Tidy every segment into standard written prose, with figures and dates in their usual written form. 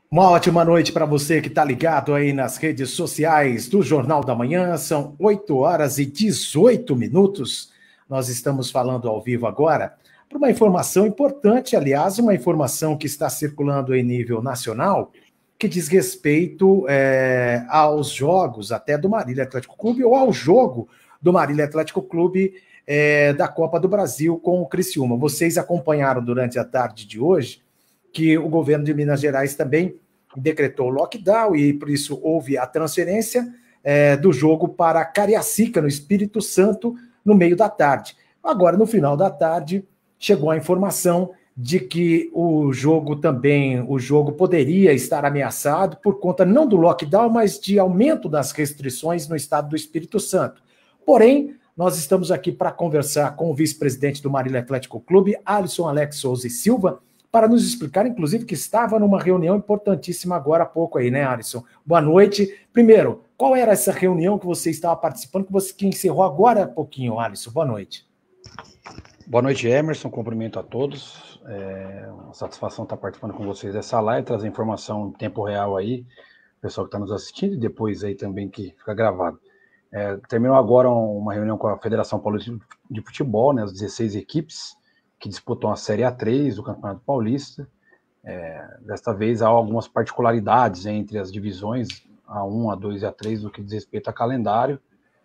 Uma ótima noite para você que está ligado aí nas redes sociais do Jornal da Manhã. São 8 horas e 18 minutos. Nós estamos falando ao vivo agora por uma informação importante, aliás, uma informação que está circulando em nível nacional, que diz respeito aos jogos até do Marília Atlético Clube ou ao jogo do Marília Atlético Clube da Copa do Brasil com o Criciúma. Vocês acompanharam durante a tarde de hoje que o governo de Minas Gerais também decretou o lockdown e, por isso, houve a transferência do jogo para Cariacica, no Espírito Santo, no meio da tarde. Agora, no final da tarde, chegou a informação de que o jogo poderia estar ameaçado por conta não do lockdown, mas de aumento das restrições no estado do Espírito Santo. Porém, nós estamos aqui para conversar com o vice-presidente do Marília Atlético Clube, Alisson Alex Souza e Silva, para nos explicar, inclusive, que estava numa reunião importantíssima agora há pouco aí, né, Alisson? Boa noite. Primeiro, qual era essa reunião que você estava participando, que encerrou agora há pouquinho, Alisson? Boa noite. Boa noite, Emerson. Cumprimento a todos. Uma satisfação estar participando com vocês dessa live, trazer informação em tempo real aí, o pessoal que está nos assistindo, e depois aí também que fica gravado. Terminou agora uma reunião com a Federação Paulista de Futebol, né, as 16 equipes, que disputam a Série A3 do Campeonato Paulista. Desta vez há algumas particularidades entre as divisões A1, A2 e A3 no que diz respeito a calendário.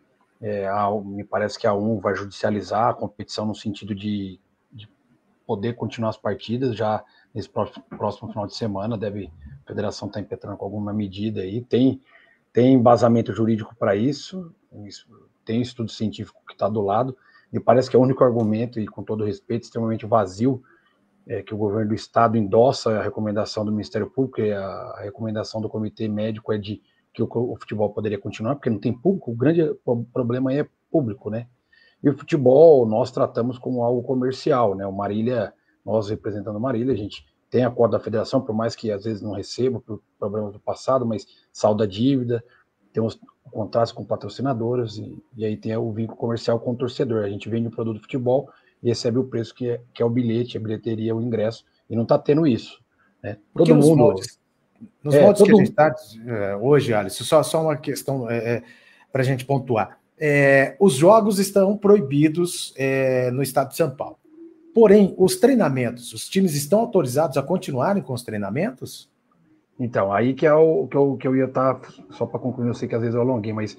Me parece que a A1 vai judicializar a competição no sentido de poder continuar as partidas já nesse próximo final de semana. A federação está impetrando com alguma medida aí. Tem embasamento jurídico para isso, tem estudo científico que está do lado. Me parece que é o único argumento, e com todo respeito, extremamente vazio, que o governo do estado endossa a recomendação do Ministério Público, e a recomendação do Comitê Médico é de que o futebol poderia continuar, porque não tem público. O grande problema aí é público, né? E o futebol nós tratamos como algo comercial, né? O Marília, nós representando o Marília, a gente tem a cota da federação, por mais que às vezes não receba por problemas do passado, mas salda a dívida, temos contratos com patrocinadoras, e aí tem o vínculo comercial com o torcedor. A gente vende o produto de futebol e recebe o preço que é o bilhete, a bilheteria, o ingresso, e não está tendo isso, né? Porque Todo mundo... Nos moldes que a gente está hoje, Alisson, só uma questão para a gente pontuar. Os jogos estão proibidos no estado de São Paulo. Porém, os treinamentos, os times estão autorizados a continuarem com os treinamentos? Então, aí que é o que eu ia estar, só para concluir, eu sei que às vezes eu alonguei, mas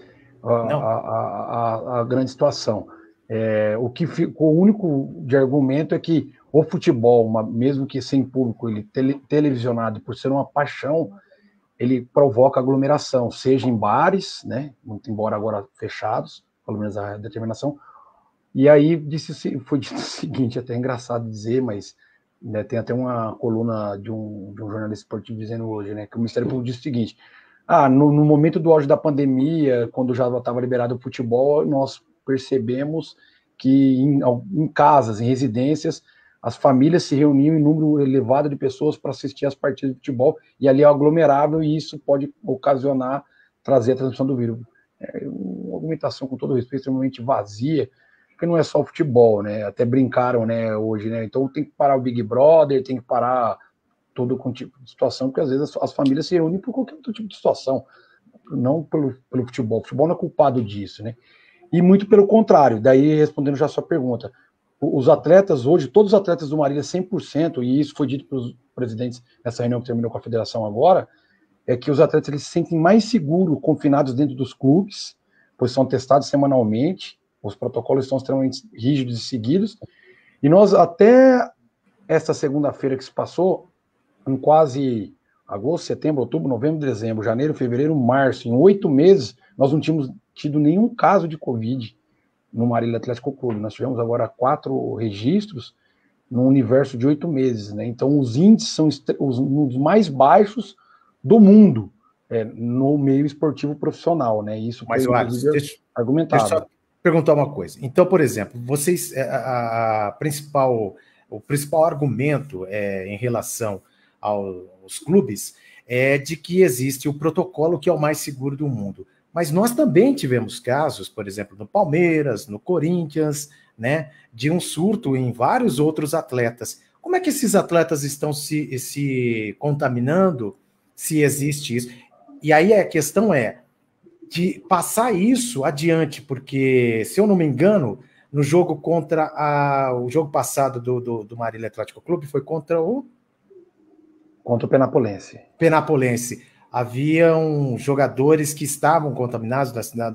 a grande situação. O que ficou único de argumento é que o futebol, mesmo que sem público, ele televisionado, por ser uma paixão, ele provoca aglomeração, seja em bares, né, muito embora agora fechados, pelo menos a determinação. E aí foi dito o seguinte, até é engraçado dizer, mas né, tem até uma coluna de um jornalista esportivo dizendo hoje, né, que o Ministério Público disse o seguinte: no momento do auge da pandemia, quando já estava liberado o futebol, nós percebemos que em casas, em residências, as famílias se reuniam em número elevado de pessoas para assistir às partidas de futebol, e ali é aglomerável, e isso pode ocasionar, trazer a transmissão do vírus. Uma argumentação, com todo respeito, extremamente vazia, porque não é só o futebol, né? Até brincaram, né, hoje, né? Então tem que parar o Big Brother, tem que parar todo tipo de situação, porque às vezes as famílias se reúnem por qualquer outro tipo de situação, não pelo futebol. O futebol não é culpado disso, né? E muito pelo contrário. Daí, respondendo já a sua pergunta, os atletas hoje, todos os atletas do Marília 100%, e isso foi dito pelos presidentes nessa reunião que terminou com a federação agora, é que os atletas eles se sentem mais seguros confinados dentro dos clubes, pois são testados semanalmente, os protocolos estão extremamente rígidos e seguidos, e nós até esta segunda-feira que se passou, em quase agosto, setembro, outubro, novembro, dezembro, janeiro, fevereiro, março, em 8 meses, nós não tínhamos tido nenhum caso de Covid no Marília Atlético Clube. Nós tivemos agora 4 registros num universo de 8 meses, né? Então os índices são os mais baixos do mundo no meio esportivo profissional, né? Isso foi, inclusive, argumentado. Deixa eu só perguntar uma coisa. Então, por exemplo, vocês, o principal argumento em relação aos clubes é de que existe o protocolo que é o mais seguro do mundo. Mas nós também tivemos casos, por exemplo, no Palmeiras, no Corinthians, né, de um surto em vários outros atletas. Como é que esses atletas estão se contaminando se existe isso. E aí a questão é de passar isso adiante, porque, se eu não me engano, no jogo o jogo passado do Marília Atlético Clube foi contra o Penapolense. Penapolense. Haviam jogadores que estavam contaminados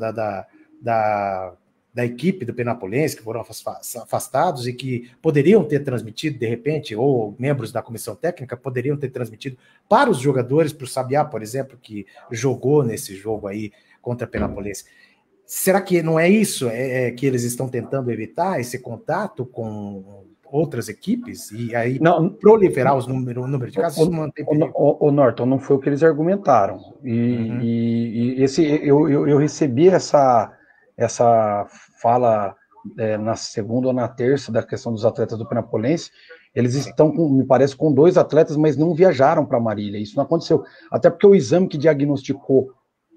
da equipe do Penapolense, que foram afastados e que poderiam ter transmitido, de repente, ou membros da comissão técnica poderiam ter transmitido para os jogadores, para o Sabiá, por exemplo, que jogou nesse jogo aí contra a Penapolense. Será que não é isso? Que eles estão tentando evitar esse contato com outras equipes e aí proliferar o número de casos? O Norton, não foi o que eles argumentaram. E eu recebi essa fala na segunda ou na terça da questão dos atletas do Penapolense. Eles estão, me parece, com 2 atletas, mas não viajaram para Marília. Isso não aconteceu. Até porque o exame que diagnosticou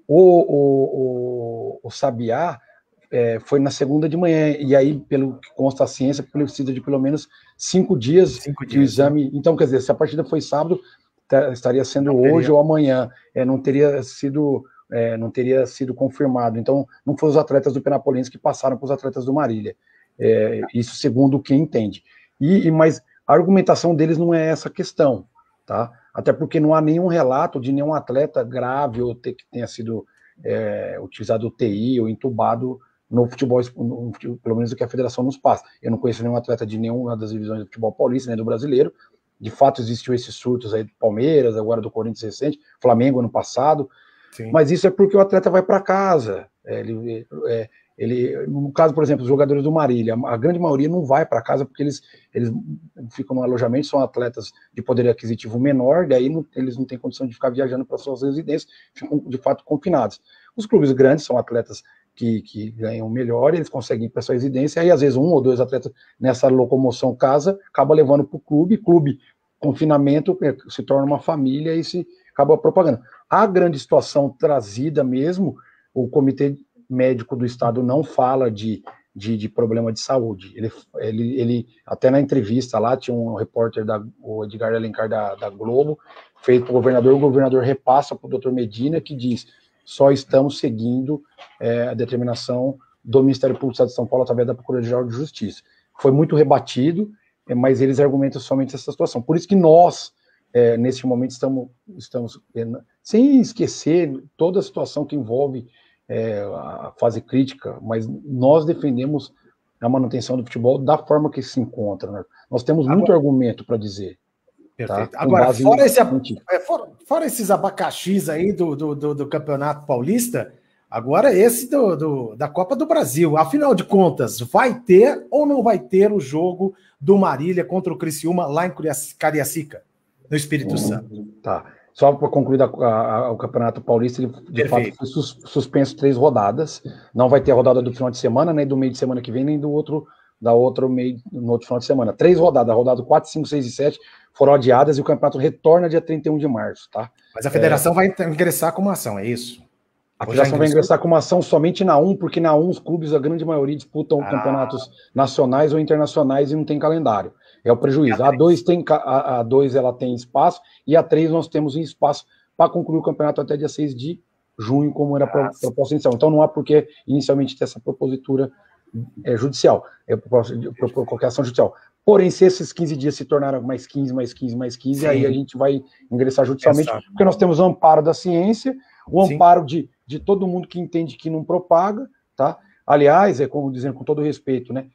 o Sabiá foi na segunda de manhã, e aí, pelo que consta a ciência, precisa de pelo menos 5 dias que o exame... Né? Então, quer dizer, se a partida foi sábado, estaria sendo hoje ou amanhã, não teria sido confirmado. Então, não foram os atletas do Penapolense que passaram para os atletas do Marília. Isso segundo quem entende. Mas a argumentação deles não é essa questão, tá? Até porque não há nenhum relato de nenhum atleta grave ou que tenha sido utilizado UTI ou entubado no futebol, pelo menos o que a federação nos passa. Eu não conheço nenhum atleta de nenhuma das divisões do futebol paulista, nem do brasileiro. De fato, existiu esses surtos aí do Palmeiras, agora do Corinthians recente, Flamengo ano passado. Sim. Mas isso é porque o atleta vai para casa. No caso, por exemplo, os jogadores do Marília, a grande maioria não vai para casa porque eles ficam no alojamento, são atletas de poder aquisitivo menor, daí eles não têm condição de ficar viajando para suas residências, ficam de fato confinados. Os clubes grandes são atletas que ganham melhor, eles conseguem ir para sua residência, aí às vezes 1 ou 2 atletas nessa locomoção casa, acaba levando para o clube, confinamento se torna uma família e se acaba propagando. A grande situação trazida mesmo, o Comitê Médico do Estado não fala de problema de saúde. Ele até na entrevista lá, tinha um repórter, o Edgar Alencar da Globo, feito para o governador repassa para o doutor Medina, que diz: só estamos seguindo a determinação do Ministério Público do Estado de São Paulo através da Procuradoria-Geral de Justiça. Foi muito rebatido, mas eles argumentam somente essa situação. Por isso que nós, nesse momento, estamos sem esquecer toda a situação que envolve a fase crítica, mas nós defendemos a manutenção do futebol da forma que se encontra. Né? Nós temos muito argumento para dizer. Perfeito. Tá? Agora, fora esses abacaxis aí do Campeonato Paulista, agora esse da Copa do Brasil. Afinal de contas, vai ter ou não vai ter o jogo do Marília contra o Criciúma lá em Cariacica, no Espírito Santo? Tá. Só para concluir o Campeonato Paulista, ele de fato foi suspenso 3 rodadas. Não vai ter a rodada do final de semana, nem do meio de semana que vem, nem no outro final de semana. 3 rodadas, rodada 4, 5, 6 e 7 foram adiadas e o campeonato retorna dia 31 de março, tá? Mas a federação vai ingressar com uma ação, é isso? A federação vai ingressar com uma ação somente na 1, porque na 1 os clubes, a grande maioria, disputam campeonatos nacionais ou internacionais e não tem calendário. É o prejuízo. A 2 ela tem espaço e a 3 nós temos espaço para concluir o campeonato até dia 6 de junho, como era proposta inicial. Então não há por que inicialmente ter essa propositura judicial, por qualquer ação judicial. Porém, se esses 15 dias se tornaram mais 15, sim, aí a gente vai ingressar judicialmente, porque nós temos o amparo da ciência, o amparo de todo mundo que entende que não propaga, tá? Aliás, como dizendo com todo respeito, né?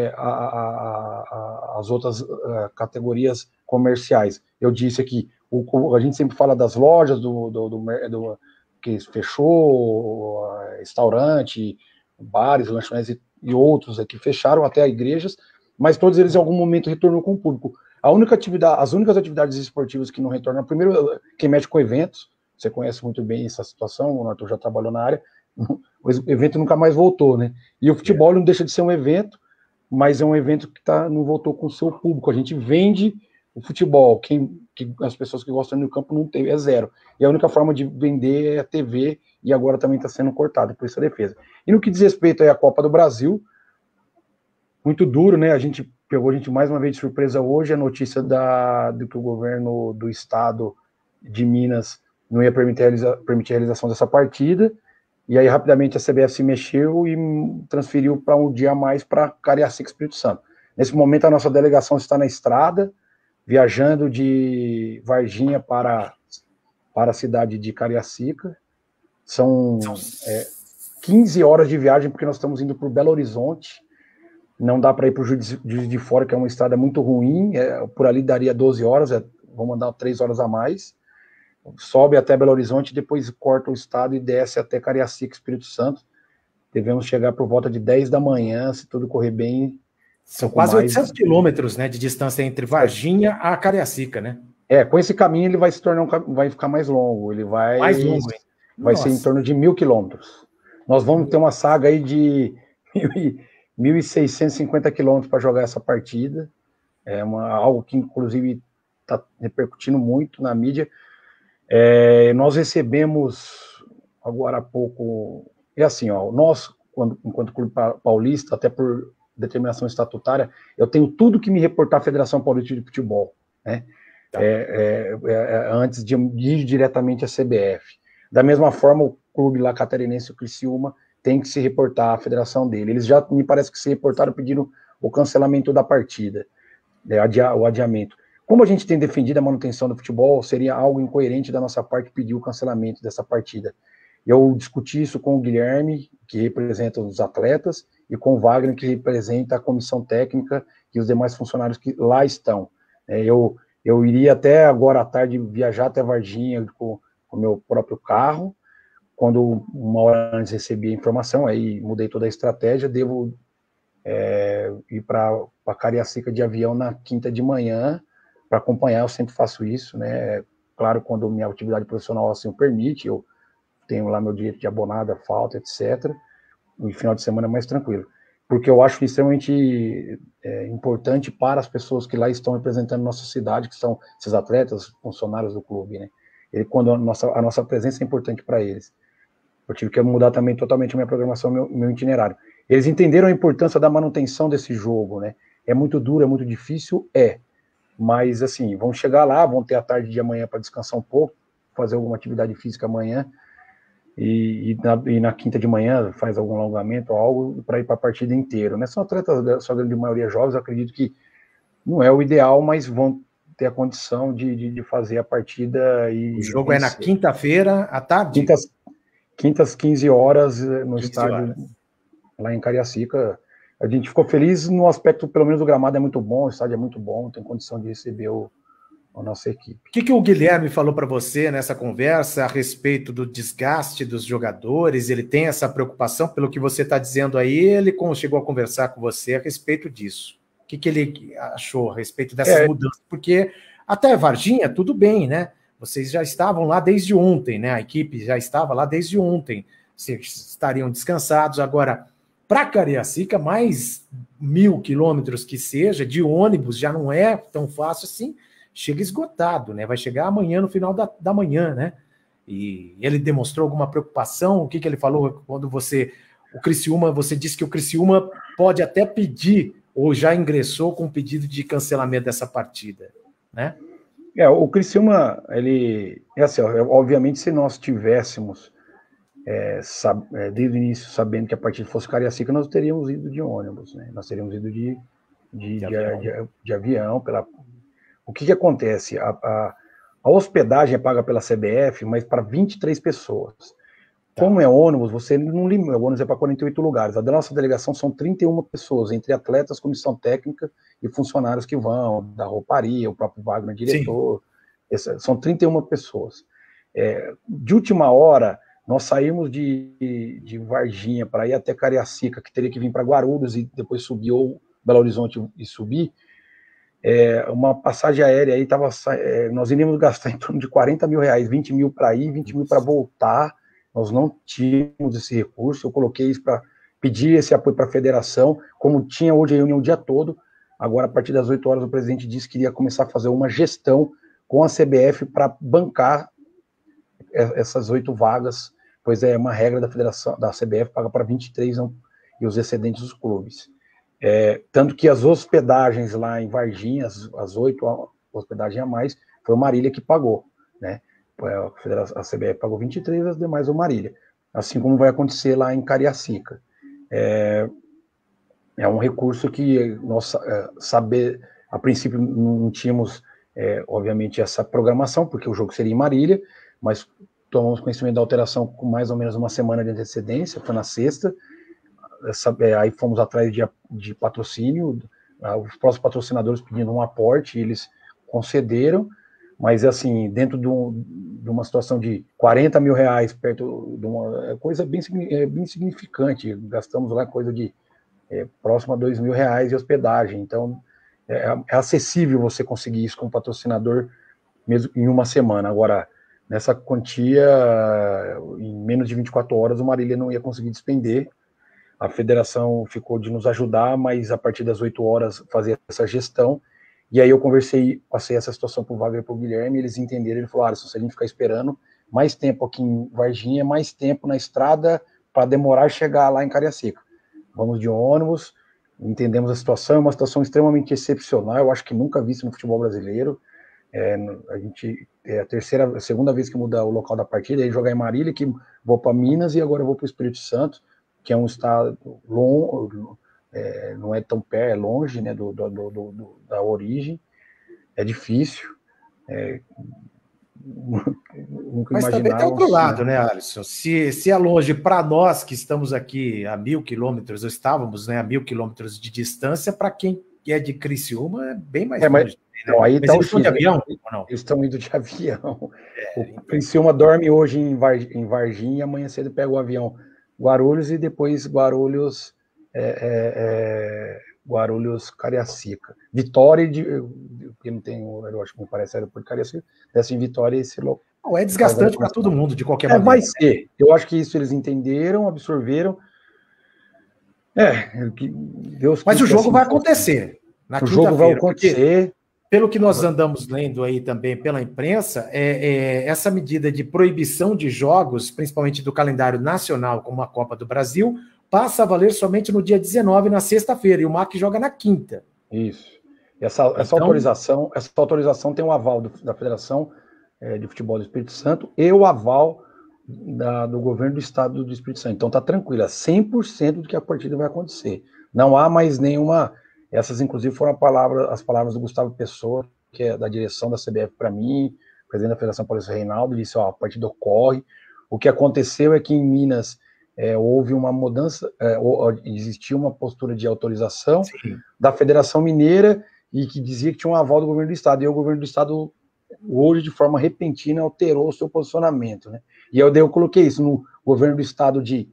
As outras categorias comerciais. Eu disse aqui, a gente sempre fala das lojas que fechou, restaurante, bares, lanchonetes e outros aqui fecharam, até igrejas, mas todos eles em algum momento retornam com o público. As únicas atividades esportivas que não retornam, primeiro, quem mexe com eventos, você conhece muito bem essa situação, o Arthur já trabalhou na área, o evento nunca mais voltou, né? E o futebol não deixa de ser um evento, mas é um evento que não voltou com o seu público. A gente vende o futebol, as pessoas que gostam do campo não tem, é zero. E a única forma de vender é a TV, e agora também está sendo cortado por essa defesa. E no que diz respeito à Copa do Brasil, muito duro, né? Pegou a gente mais uma vez de surpresa hoje, a notícia do que o governo do estado de Minas não ia permitir a realização dessa partida, e aí rapidamente a CBF se mexeu e transferiu para um dia a mais para Cariacica, Espírito Santo. Nesse momento a nossa delegação está na estrada, viajando de Varginha para a cidade de Cariacica. São 15 horas de viagem, porque nós estamos indo para Belo Horizonte. Não dá para ir para o Juiz de Fora, que é uma estrada muito ruim. Por ali daria 12 horas, vamos andar 3 horas a mais. Sobe até Belo Horizonte, depois corta o estado e desce até Cariacica, Espírito Santo. Devemos chegar por volta de 10 da manhã, se tudo correr bem. São quase 800 quilômetros, né, de distância entre Varginha a Cariacica, né? Com esse caminho ele vai se tornar vai ficar mais longo. Ele vai mais longo, hein? Vai ser em torno de 1.000 quilômetros. Nós vamos ter uma saga aí de 1.650 quilômetros para jogar essa partida. Algo que, inclusive, está repercutindo muito na mídia. Nós recebemos, agora há pouco... assim, nós, enquanto Clube Paulista, até por determinação estatutária, eu tenho tudo que me reportar à Federação Paulista de Futebol, né? Tá. Antes de ir diretamente à CBF. Da mesma forma, o clube lá catarinense, o Criciúma, tem que se reportar à federação dele. Eles já, me parece que se reportaram pedindo o cancelamento da partida, o adiamento. Como a gente tem defendido a manutenção do futebol, seria algo incoerente da nossa parte pedir o cancelamento dessa partida. Eu discuti isso com o Guilherme, que representa os atletas, e com o Wagner, que representa a comissão técnica e os demais funcionários que lá estão. Eu iria até agora à tarde viajar até Varginha com o meu próprio carro. Quando uma hora antes recebi a informação, aí mudei toda a estratégia, devo ir para Cariacica de avião na quinta de manhã para acompanhar. Eu sempre faço isso, né? Claro, quando minha atividade profissional assim o permite, eu tenho lá meu direito de abonada, falta, etc. No final de semana é mais tranquilo, porque eu acho extremamente importante para as pessoas que lá estão representando nossa cidade, que são esses atletas, funcionários do clube, né? Quando a nossa presença é importante para eles. Eu tive que mudar também totalmente a minha programação, meu itinerário. Eles entenderam a importância da manutenção desse jogo, né? É muito duro, é muito difícil, mas assim, vão chegar lá, vão ter a tarde de amanhã para descansar um pouco, fazer alguma atividade física amanhã, e na quinta de manhã faz algum alongamento ou algo para ir para a partida inteira, né? São atletas, da sua grande maioria jovens, eu acredito que não é o ideal, mas vão ter a condição de fazer a partida. E o jogo vencer. É na quinta-feira, à tarde? Quintas 15 horas, no estádio lá em Cariacica. A gente ficou feliz no aspecto, pelo menos o gramado é muito bom, o estádio é muito bom, tem condição de receber a nossa equipe. O que o Guilherme falou para você nessa conversa a respeito do desgaste dos jogadores? Ele tem essa preocupação, pelo que você está dizendo aí, ele chegou a conversar com você a respeito disso. O que ele achou a respeito dessas mudanças? Porque até Varginha, tudo bem, né? Vocês já estavam lá desde ontem, né? A equipe já estava lá desde ontem. Vocês estariam descansados. Agora, para Cariacica, mais 1.000 quilômetros que seja, de ônibus, já não é tão fácil assim. Chega esgotado, né? Vai chegar amanhã, no final da manhã, né? E ele demonstrou alguma preocupação? O que ele falou quando você disse que o Criciúma pode até pedir, ou já ingressou com pedido de cancelamento dessa partida, né? O Criciúma, ele... assim, obviamente, se nós tivéssemos desde o início sabendo que a partida fosse Cariacica, nós teríamos ido de ônibus, né? Nós teríamos ido de avião. O que acontece? A hospedagem é paga pela CBF, mas para 23 pessoas. Como é ônibus, você não limita, o ônibus é para 48 lugares. A da nossa delegação são 31 pessoas, entre atletas, comissão técnica e funcionários que vão, da rouparia, o próprio Wagner, diretor. São 31 pessoas. De última hora, nós saímos de Varginha para ir até Cariacica, que teria que vir para Guarulhos e depois subir, ou Belo Horizonte e subir. Uma passagem aérea aí, nós iríamos gastar em torno de 40 mil reais, 20 mil para ir, 20 mil para voltar. Nós não tínhamos esse recurso, eu coloquei isso para pedir esse apoio para a federação, como tinha hoje a reunião o dia todo. Agora, a partir das 8 horas, o presidente disse que iria começar a fazer uma gestão com a CBF para bancar essas 8 vagas, pois é uma regra da federação, da CBF, paga para 23 e os excedentes dos clubes. Tanto que as hospedagens lá em Varginha, as 8 hospedagens a mais, foi o Marília que pagou, né? a CBF pagou 23, as demais o Marília. Assim como vai acontecer lá em Cariacica. É um recurso que nós a princípio não tínhamos, obviamente, essa programação, porque o jogo seria em Marília, mas tomamos conhecimento da alteração com mais ou menos uma semana de antecedência, foi na sexta. Aí fomos atrás de patrocínio, os próximos patrocinadores pedindo um aporte, eles concederam, mas assim, dentro de uma situação de 40 mil reais, perto de uma coisa bem significante, gastamos lá coisa de próximo a 2 mil reais de hospedagem, então é acessível você conseguir isso com um patrocinador mesmo em uma semana. Agora, nessa quantia, em menos de 24 horas, o Marília não ia conseguir despender. A federação ficou de nos ajudar, mas a partir das 8 horas fazer essa gestão. E aí eu passei essa situação para o Wagner e para o Guilherme, eles entenderam, ele falou, se a gente ficar esperando mais tempo aqui em Varginha, mais tempo na estrada para demorar chegar lá em Cariacica. Vamos de ônibus, entendemos a situação, é uma situação extremamente excepcional, eu acho que nunca visto no futebol brasileiro. A gente a segunda vez que muda o local da partida, aí jogar em Marília, que vou para Minas e agora eu vou para o Espírito Santo, que é um estado longo, não é tão perto, é longe, né, da origem, é difícil. Nunca Mas também tem outro lado, né, Alisson? Se é longe para nós que estamos aqui a 1.000 quilômetros, ou estávamos, né, a 1.000 quilômetros de distância, para quem é de Criciúma é bem mais longe. Não, aí mas eles estão de avião ou não? Eles estão indo de avião. O Criciúma dorme hoje em Varginha, amanhã cedo pega o avião Guarulhos e depois Guarulhos Cariacica. Vitória, que não tem, eu acho que me parece aeroporto de Cariacica, desce em Vitória esse local. É desgastante para todo mundo, de qualquer maneira. Vai ser. Eu acho que isso eles entenderam, absorveram. Mas o jogo vai acontecer. O jogo vai acontecer. Pelo que nós andamos lendo aí também pela imprensa, essa medida de proibição de jogos, principalmente do calendário nacional, como a Copa do Brasil, passa a valer somente no dia 19, na sexta-feira, e o MAC joga na quinta. Isso. Essa autorização tem o aval da Federação de Futebol do Espírito Santo e o aval do governo do estado do Espírito Santo. Então tá tranquilo, é 100% do que a partida vai acontecer. Não há mais nenhuma... Essas, inclusive, foram as palavras do Gustavo Pessoa, que é da direção da CBF para mim, presidente da Federação Paulista Reinaldo, disse, a partida ocorre. O que aconteceu é que em Minas houve uma mudança, existia uma postura de autorização da Federação Mineira e que dizia que tinha um aval do governo do estado, e o governo do estado, hoje, de forma repentina, alterou o seu posicionamento, né? E eu coloquei isso no governo do estado de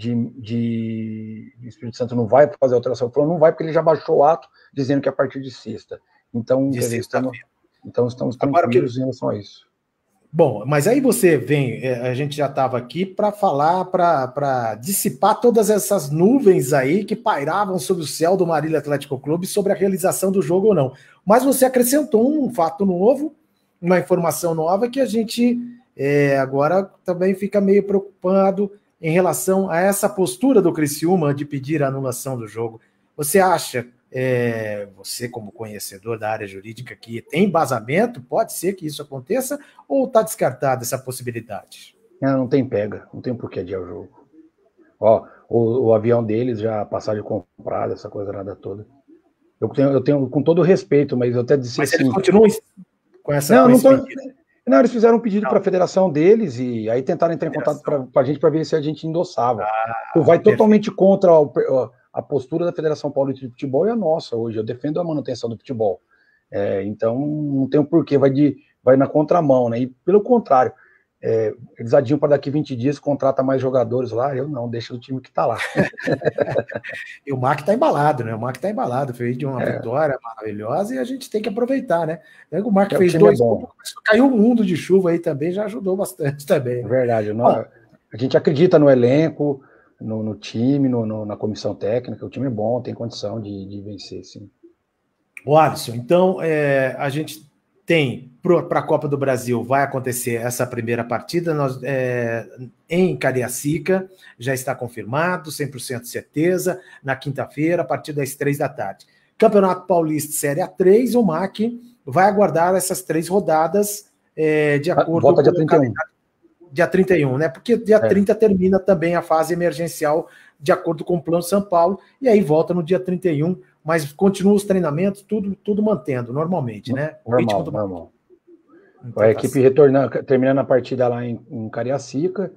Espírito Santo não vai fazer alteração. Ele falou, não vai, porque ele já baixou o ato dizendo que é a partir de sexta. Então, estamos tranquilos em relação a isso. Bom, mas aí você vem, a gente já estava aqui para falar, para dissipar todas essas nuvens aí que pairavam sobre o céu do Marília Atlético Clube sobre a realização do jogo ou não. Mas você acrescentou um fato novo, uma informação nova que a gente agora também fica meio preocupado em relação a essa postura do Criciúma de pedir a anulação do jogo. Você acha, você como conhecedor da área jurídica, que tem embasamento, pode ser que isso aconteça, ou está descartada essa possibilidade? Não tem pega, não tem por que adiar o jogo. O avião deles, já passagem comprada, essa coisa nada toda. Eu tenho com todo respeito, mas eu até disse mas assim... Mas eles continuam com essa... Não, eles fizeram um pedido para a federação deles e aí tentaram entrar em contato para a gente para ver se a gente endossava. Vai totalmente contra a postura da Federação Paulista de Futebol e a nossa hoje. Eu defendo a manutenção do futebol. Então, não tem o porquê, vai na contramão, né? E pelo contrário, eles adiam para daqui 20 dias, contrata mais jogadores lá, eu não, deixa o time que está lá. E o MAC está embalado, né? O MAC está embalado, fez de uma vitória maravilhosa e a gente tem que aproveitar, né? O MAC fez 2 gols, caiu um mundo de chuva aí também, já ajudou bastante também. Verdade, a gente acredita no elenco, no time, na comissão técnica, o time é bom, tem condição de vencer, sim. O Alisson, então a gente tem para a Copa do Brasil, vai acontecer essa primeira partida em Cariacica, já está confirmado, 100% de certeza, na quinta-feira, a partir das 3 da tarde. Campeonato Paulista Série A3, o MAC vai aguardar essas 3 rodadas de acordo Volta com dia o 31. calendário. Dia 31, né? Porque dia 30 termina também a fase emergencial, de acordo com o Plano São Paulo, e aí volta no dia 31, mas continua os treinamentos, tudo mantendo, normalmente, né? O ritmo do... Normal. Então, a equipe terminando a partida lá em Cariacica,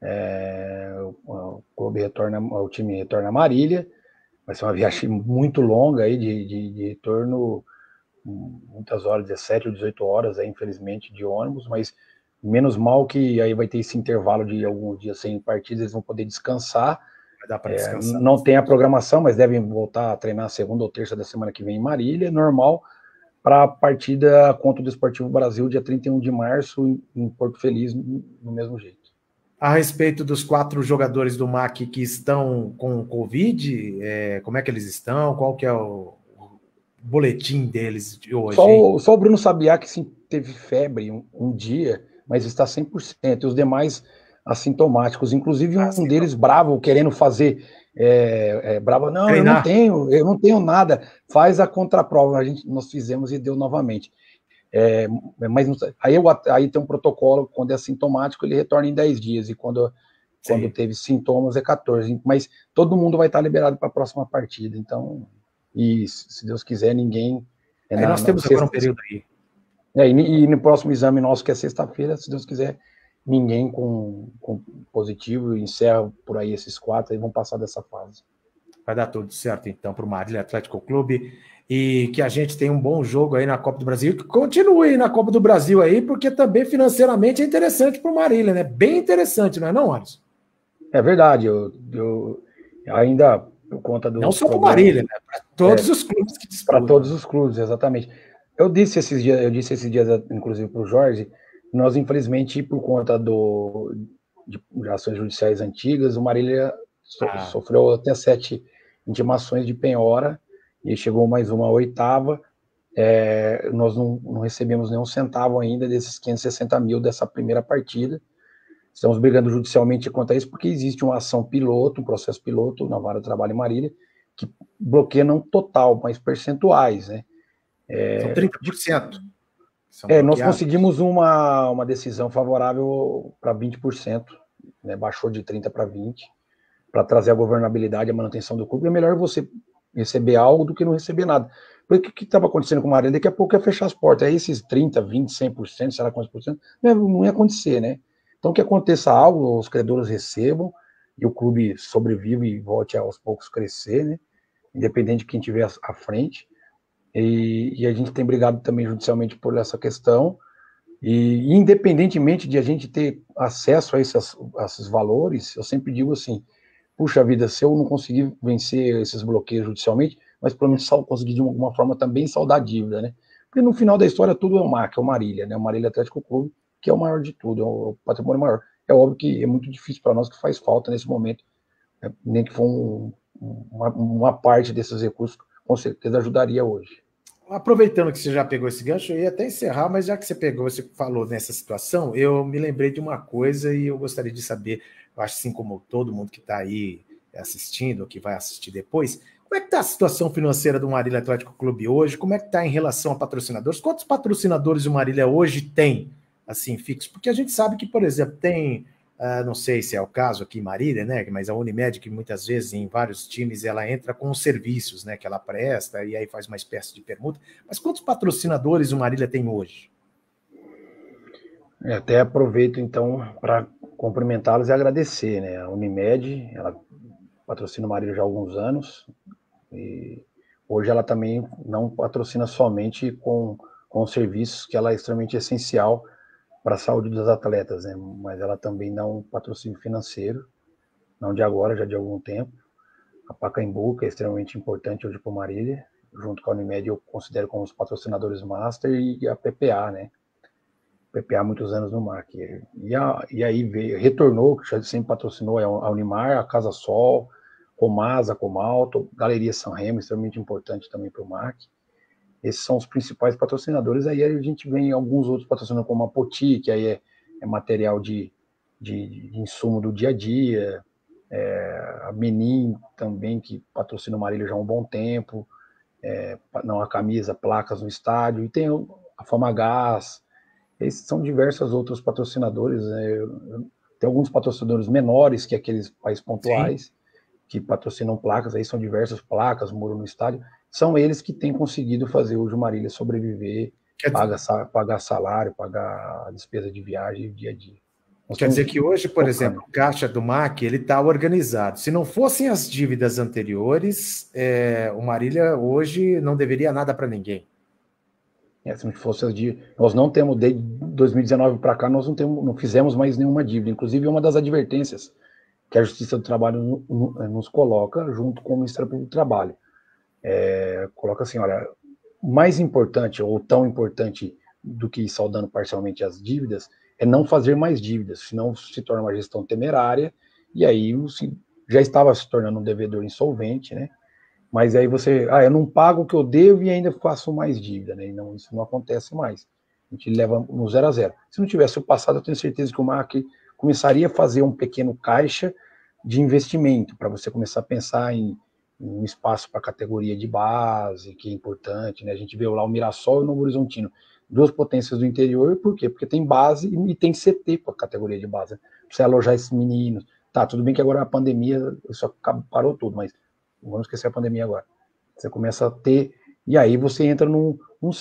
o time retorna a Marília, vai ser uma viagem muito longa aí de retorno, muitas horas, 17 ou 18 horas, infelizmente, de ônibus, mas menos mal que aí vai ter esse intervalo de alguns dias sem partidas, eles vão poder descansar. Vai dar para descansar. Não tem a programação, mas devem voltar a treinar segunda ou terça da semana que vem em Marília, normal, para a partida contra o Desportivo Brasil, dia 31 de março, em Porto Feliz, do mesmo jeito. A respeito dos 4 jogadores do MAC que estão com Covid, como é que eles estão? Qual que é o boletim deles de hoje? Só o Bruno Sabiá que sim, teve febre um dia, mas está 100%. E os demais assintomáticos, inclusive um deles bravo, querendo fazer bravo, não, treinar. eu não tenho nada, faz a contraprova, nós fizemos e deu novamente. Mas aí tem um protocolo, quando é assintomático, ele retorna em 10 dias, e quando teve sintomas é 14, mas todo mundo vai estar liberado para a próxima partida, então, e se Deus quiser, ninguém... nós temos agora um período aí. E no próximo exame nosso, que é sexta-feira, se Deus quiser, ninguém com positivo, encerra por aí esses 4, aí vão passar dessa fase. Vai dar tudo certo, então, para o Marília Atlético Clube, e que a gente tenha um bom jogo aí na Copa do Brasil, que continue na Copa do Brasil aí, porque também financeiramente é interessante para o Marília, né? Bem interessante, não é não, Alisson? É verdade, eu ainda, por conta do... Não só para o Marília, né? Para todos os clubes que disputam. Para todos os clubes, exatamente. Eu disse esses dias, inclusive, para o Jorge, nós, infelizmente, por conta de ações judiciais antigas, o Marília sofreu até 7 intimações de penhora, e chegou mais uma 8ª. Nós não recebemos nenhum centavo ainda desses 560 mil dessa primeira partida. Estamos brigando judicialmente contra isso, porque existe uma ação piloto, um processo piloto na Vara do Trabalho em Marília, que bloqueia não total, mas percentuais, né? São 30%. Nós conseguimos uma decisão favorável para 20%, né? Baixou de 30% para 20%, para trazer a governabilidade e a manutenção do clube. É melhor você receber algo do que não receber nada. Porque o que estava acontecendo com o Marília, daqui a pouco ia fechar as portas. Aí esses 30%, 20%, 100%, sei lá quantos por cento, não ia acontecer, né? Então, que aconteça algo, os credores recebam e o clube sobreviva e volte aos poucos crescer, né? Independente de quem tiver à frente. E a gente tem brigado também judicialmente por essa questão. E independentemente de a gente ter acesso a esses valores, eu sempre digo assim, puxa vida, se eu não conseguir vencer esses bloqueios judicialmente, mas pelo menos conseguir de alguma forma também saldar a dívida, né? Porque no final da história tudo é o MAC, é o Marília, né? O Marília Atlético Clube, que é o maior de tudo, é o patrimônio maior. É óbvio que é muito difícil para nós, que faz falta nesse momento, né? Nem que for uma parte desses recursos, com certeza ajudaria hoje. Aproveitando que você já pegou esse gancho, eu ia até encerrar, mas já que você falou nessa situação, eu me lembrei de uma coisa e eu gostaria de saber, eu acho assim como todo mundo que está aí assistindo, ou que vai assistir depois, como é que está a situação financeira do Marília Atlético Clube hoje? Como é que está em relação a patrocinadores? Quantos patrocinadores o Marília hoje tem, assim, fixo? Porque a gente sabe que, por exemplo, tem, não sei se é o caso aqui em Marília, né? Mas a Unimed, que muitas vezes em vários times ela entra com os serviços, né? Que ela presta e aí faz uma espécie de permuta. Mas quantos patrocinadores o Marília tem hoje? Até aproveito então para cumprimentá-los e agradecer, né? A Unimed, ela patrocina o Marília já há alguns anos e hoje ela também não patrocina somente com serviços, que ela é extremamente essencial para a saúde dos atletas, né? Mas ela também dá um patrocínio financeiro, não de agora, já de algum tempo. A Pacaembu, que é extremamente importante hoje para o Marília, junto com a Unimed, eu considero como os patrocinadores master, e a PPA, né? PPA há muitos anos no MAC. E aí retornou, que já sempre patrocinou a Unimar, a Casa Sol, Comasa, Comalto, Galeria São Remo, extremamente importante também para o MAC. Esses são os principais patrocinadores. Aí a gente vem alguns outros patrocinadores, como a Poti, que aí é material de insumo do dia a dia, a Menin também, que patrocina o Marília já há um bom tempo, não a camisa, placas no estádio, e tem a Famagás, Esses são diversos outros patrocinadores, né? Tem alguns patrocinadores menores que aqueles países pontuais, sim, que patrocinam placas, aí são diversas placas, muro no estádio, são eles que têm conseguido fazer o Marília sobreviver, pagar salário, pagar despesa de viagem dia a dia. Quer dizer que hoje, por exemplo, o caixa do MAC, ele está organizado. Se não fossem as dívidas anteriores, o Marília hoje não deveria nada para ninguém. Se não fosse as dívidas, nós não temos, desde 2019 para cá, nós não fizemos mais nenhuma dívida. Inclusive, uma das advertências que a Justiça do Trabalho nos coloca, junto com o Ministério Público do Trabalho, coloca assim, olha, mais importante, ou tão importante do que ir saldando parcialmente as dívidas, é não fazer mais dívidas, senão se torna uma gestão temerária, e aí já estava se tornando um devedor insolvente, né? Mas aí você, eu não pago o que eu devo e ainda faço mais dívida, né? E não, isso não acontece mais. A gente leva no 0 a 0. Se não tivesse o passado, eu tenho certeza que o MAC começaria a fazer um pequeno caixa de investimento, para você começar a pensar em um espaço para categoria de base, que é importante, né? A gente vê lá o Mirassol e o Novo Horizontino, duas potências do interior, por quê? Porque tem base e tem CT para categoria de base, para você alojar esses meninos. Tá, tudo bem que agora a pandemia só parou tudo, mas vamos esquecer a pandemia agora. Você começa a ter, e aí você entra num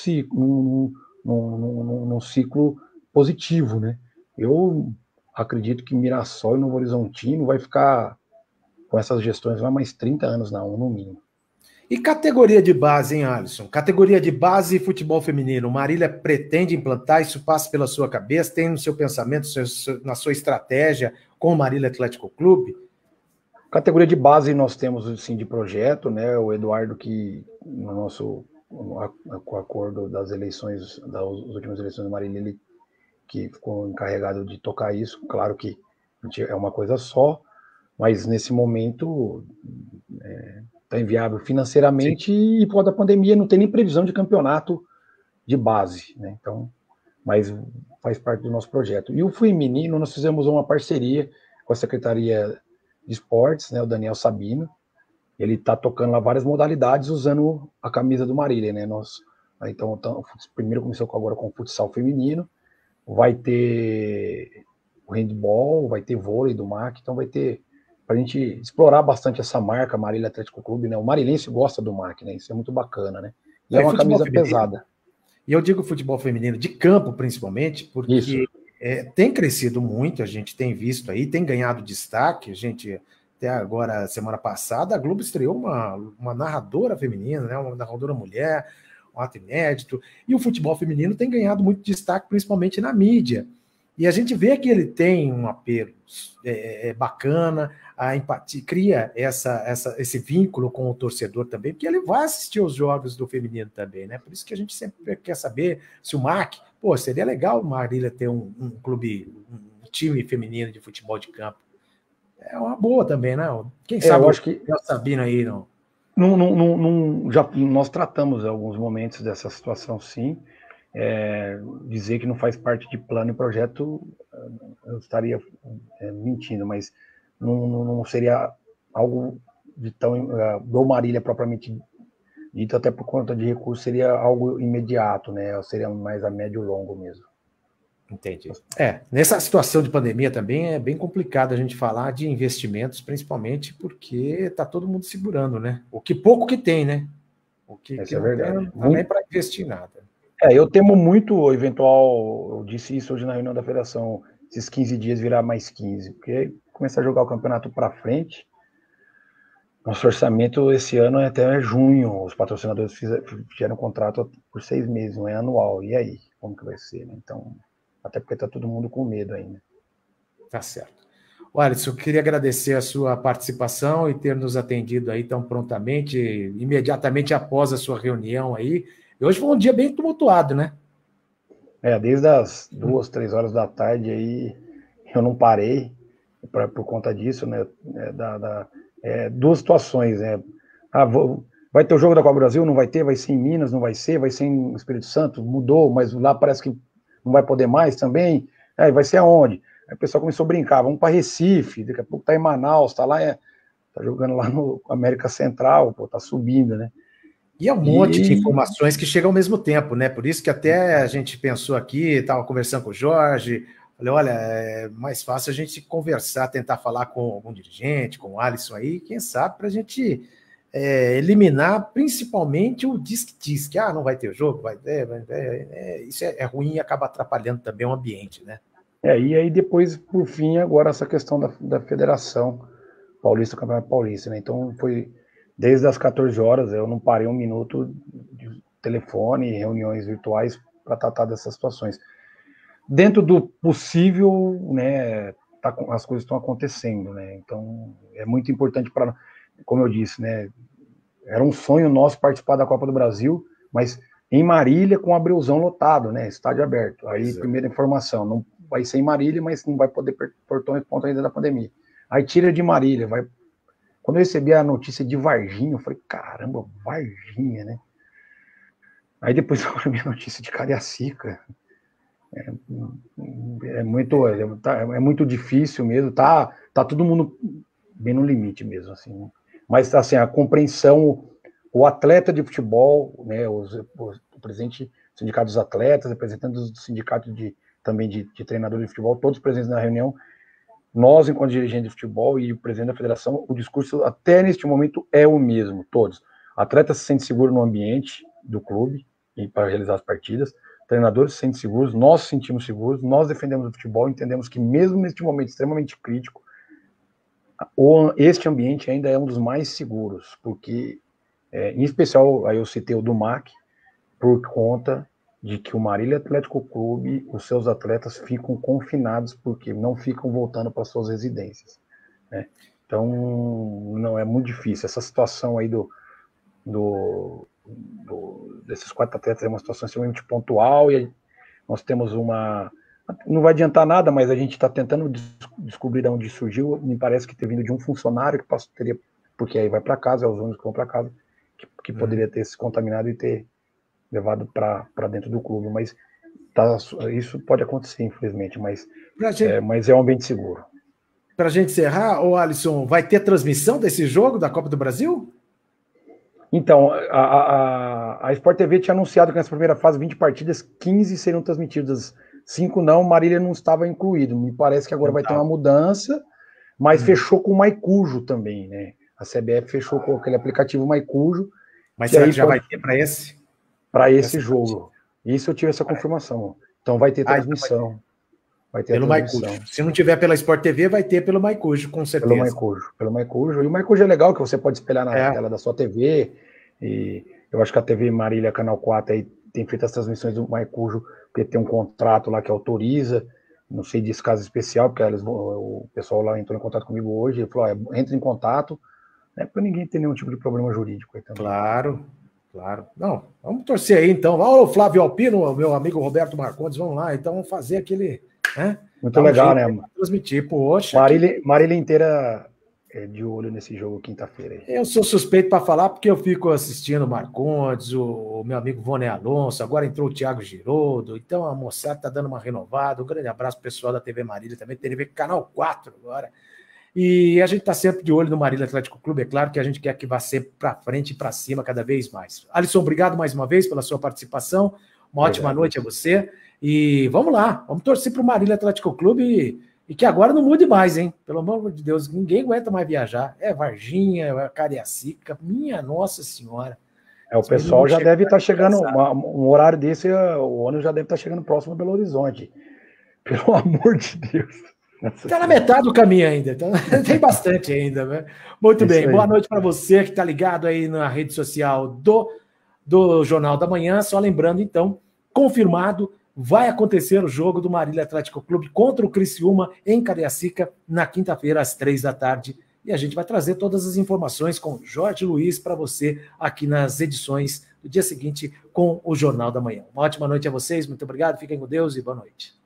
ciclo positivo, né? Eu acredito que Mirassol e Novo Horizontino vai ficar com essas gestões vai mais 30 anos na 1, no mínimo. E categoria de base, hein, Alisson? Categoria de base e futebol feminino. O Marília pretende implantar, isso passa pela sua cabeça, tem no seu pensamento, na sua estratégia com o Marília Atlético Clube? Categoria de base nós temos, sim, de projeto, né? O Eduardo, que no nosso com o acordo das eleições, das últimas eleições do Marília, ele que ficou encarregado de tocar isso. Claro que é uma coisa só, mas nesse momento está inviável financeiramente, sim, e por causa da pandemia não tem nem previsão de campeonato de base, né? Então, mas faz parte do nosso projeto. E o feminino, nós fizemos uma parceria com a Secretaria de Esportes, né, o Daniel Sabino, ele está tocando lá várias modalidades usando a camisa do Marília, né? Então, primeiro começou agora com o futsal feminino, vai ter o handball, vai ter vôlei do MAC, então vai ter para a gente explorar bastante essa marca, Marília Atlético Clube, né? O marilense gosta do MAC, né? Isso é muito bacana, né? E é uma camisa feminino, pesada. E eu digo futebol feminino de campo, principalmente, porque tem crescido muito, a gente tem visto aí, tem ganhado destaque, a gente, até agora, semana passada, a Globo estreou uma narradora feminina, né? Uma narradora mulher, um ato inédito, e o futebol feminino tem ganhado muito destaque, principalmente na mídia. E a gente vê que ele tem um apelo bacana, a empatia, cria esse vínculo com o torcedor também, porque ele vai assistir os jogos do feminino também, né? Por isso que a gente sempre quer saber se o MAC, seria legal o Marília ter um clube, um time feminino de futebol de campo. É uma boa também, né? Quem sabe eu acho que o Sabino aí não. Já nós tratamos em alguns momentos dessa situação, sim. Dizer que não faz parte de plano e projeto, eu estaria mentindo, mas não seria algo de tão do Marília propriamente dito, até por conta de recursos, seria algo imediato, né? Seria mais a médio e longo mesmo. Entendi. Nessa situação de pandemia também é bem complicado a gente falar de investimentos, principalmente porque está todo mundo segurando, né? O que pouco que tem, né? O que é verdade. Não dá nem para investir nada. Eu temo muito o eventual, eu disse isso hoje na reunião da federação, esses 15 dias virar mais 15, porque começar a jogar o campeonato para frente, nosso orçamento esse ano é até junho, os patrocinadores fizeram um contrato por 6 meses, não é anual, e aí, como que vai ser, né? Então, até porque está todo mundo com medo ainda. Tá certo. Alisson, eu queria agradecer a sua participação e ter nos atendido aí tão prontamente, imediatamente após a sua reunião aí. E hoje foi um dia bem tumultuado, né? Desde as 2, 3 horas da tarde aí, eu não parei por conta disso, né? Duas situações, né? Vai ter o jogo da Copa do Brasil? Não vai ter? Vai ser em Minas? Não vai ser? Vai ser em Espírito Santo? Mudou, mas lá parece que não vai poder mais também. Vai ser aonde? Aí o pessoal começou a brincar, vamos para Recife, daqui a pouco tá em Manaus, tá jogando lá no América Central, tá subindo, né? E é um monte de informações que chegam ao mesmo tempo, né? Por isso que até a gente pensou aqui, estava conversando com o Jorge, falei, olha, é mais fácil a gente conversar, tentar falar com algum dirigente, com o Alisson aí, quem sabe, para a gente eliminar principalmente o diz que não vai ter jogo, vai ter, isso é ruim e acaba atrapalhando também o ambiente, né? E aí depois, por fim, agora essa questão da Federação Paulista, Campeonato Paulista, né? Então foi desde as 14 horas, eu não parei um minuto de telefone, reuniões virtuais para tratar dessas situações. Dentro do possível, né, as coisas estão acontecendo, né? Então é muito importante para, como eu disse, né, era um sonho nosso participar da Copa do Brasil, mas em Marília com Abreuzão lotado, né, estádio aberto. Aí primeira informação, não vai ser em Marília, mas não vai poder ponto ainda da pandemia. Aí tira de Marília, vai. Quando eu recebi a notícia de Varginha, eu falei, caramba, Varginha, né? Aí depois eu recebi a notícia de Cariacica. É muito difícil mesmo, tá todo mundo bem no limite mesmo, assim. Mas, assim, a compreensão, o atleta de futebol, né, o presidente do sindicato dos atletas, representantes do sindicato também de treinadores de futebol, todos presentes na reunião, nós, enquanto dirigentes de futebol e o presidente da federação, o discurso até neste momento é o mesmo, todos. O atleta se sente seguro no ambiente do clube e para realizar as partidas, treinadores se sentem seguros, nós se sentimos seguros, nós defendemos o futebol, entendemos que mesmo neste momento extremamente crítico, este ambiente ainda é um dos mais seguros, porque, em especial, aí eu citei o do MAC, por conta de que o Marília Atlético Clube, os seus atletas ficam confinados porque não ficam voltando para suas residências, né? Então, não é muito difícil. Essa situação aí desses 4 atletas é uma situação extremamente pontual e nós temos não vai adiantar nada, mas a gente está tentando descobrir de onde surgiu. Me parece que ter vindo de um funcionário que teria, porque aí vai para casa, é os únicos que vão para casa, que poderia ter se contaminado e ter levado para dentro do clube, mas isso pode acontecer, infelizmente, mas é um ambiente seguro. Para a gente encerrar, Alisson, vai ter transmissão desse jogo da Copa do Brasil? Então, a Sport TV tinha anunciado que nessa primeira fase, 20 partidas, 15 seriam transmitidas, 5 não, Marília não estava incluído. Me parece que agora vai ter uma mudança, mas fechou com o Maicujo também, né? A CBF fechou com aquele aplicativo Maicujo. Mas será que já vai ter para esse? Para esse jogo. Isso eu tive essa confirmação. Então vai ter transmissão. Vai ter pelo Maicujo. Se não tiver pela Sport TV, vai ter pelo Maicujo, com certeza. Pelo Maicujo. E o Maicujo é legal, que você pode espelhar na tela da sua TV. E eu acho que a TV Marília, Canal 4, aí, tem feito as transmissões do Maicujo, porque tem um contrato lá que autoriza. Não sei desse caso especial, porque o pessoal lá entrou em contato comigo hoje e falou, entra em contato, né, para ninguém ter nenhum tipo de problema jurídico aí também. Claro. Não, vamos torcer aí, então. Olha o Flávio Alpino, meu amigo Roberto Marcondes, vamos lá, então vamos fazer aquele... Né? Muito legal, né? Transmitir, poxa. Marília inteira de olho nesse jogo quinta-feira. Eu sou suspeito para falar porque eu fico assistindo o Marcondes, o meu amigo Vone Alonso, agora entrou o Thiago Giroldo, então a moçada está dando uma renovada. Um grande abraço pro pessoal da TV Marília também, TV Canal 4 agora. E a gente está sempre de olho no Marília Atlético Clube, é claro que a gente quer que vá sempre para frente e para cima cada vez mais. Alisson, obrigado mais uma vez pela sua participação, uma ótima noite a você, e vamos lá, vamos torcer para o Marília Atlético Clube e que agora não mude mais, hein? Pelo amor de Deus, ninguém aguenta mais viajar, é Varginha, é Cariacica, minha Nossa Senhora. O pessoal já deve estar chegando, um horário desse, o ônibus já deve estar chegando próximo a Belo Horizonte, pelo amor de Deus. Está na metade do caminho ainda, então, tem bastante ainda, né? Muito bem, boa noite para você que está ligado aí na rede social do Jornal da Manhã. Só lembrando, então, confirmado, vai acontecer o jogo do Marília Atlético Clube contra o Criciúma em Cariacica na quinta-feira, às 15h. E a gente vai trazer todas as informações com Jorge Luiz para você aqui nas edições do dia seguinte com o Jornal da Manhã. Uma ótima noite a vocês, muito obrigado, fiquem com Deus e boa noite.